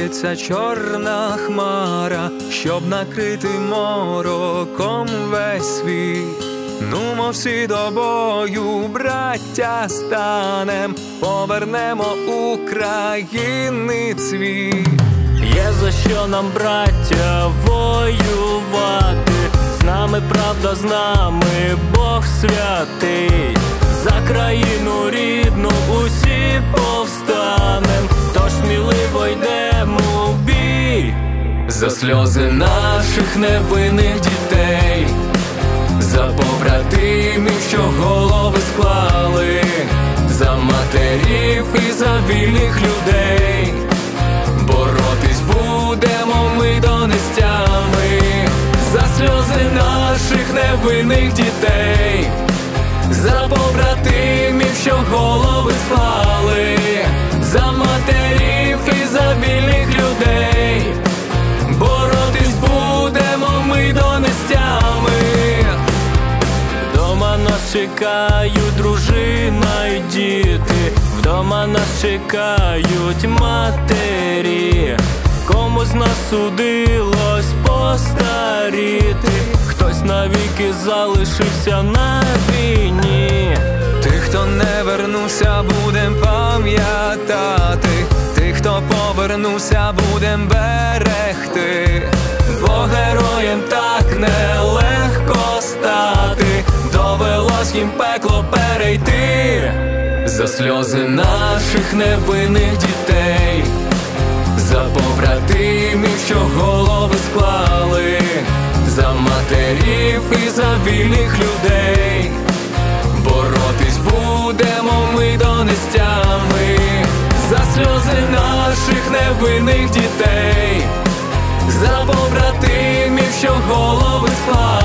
Збирається чорна хмара, щоб накрити мороком весь світ. Нумо всі до бою, браття, станем, повернемо України цвіт. Є за що нам, браття, воювати. З нами правда, з нами Бог святий. За країну рідну усі повстанем, тож сміливо йдемо в бій. За сльози наших невинних дітей, за побратимів, що голови склали, за матерів і за вільних людей. Боротись будемо ми до нестями. За сльози наших невинних дітей, за побратимів, що голови склали, за матерів і за вільних людей. Боротись будемо ми до нестями. Вдома нас чекають дружина і діти, вдома нас чекають матері. Комусь з нас судилось постаріти, хтось навіки залишився на війні. Тих, хто не вернувся, будем пам'ятати, тих, хто повернувся, будем берегти. Бо героєм так нелегко стати, довелось їм пекло перейти. За сльози наших невинних дітей, за побратимів, що голови склали, за матерів і за вільних людей. Боротись будемо ми до нестями. За сльози наших невинних дітей, за побратимів, що голови склали.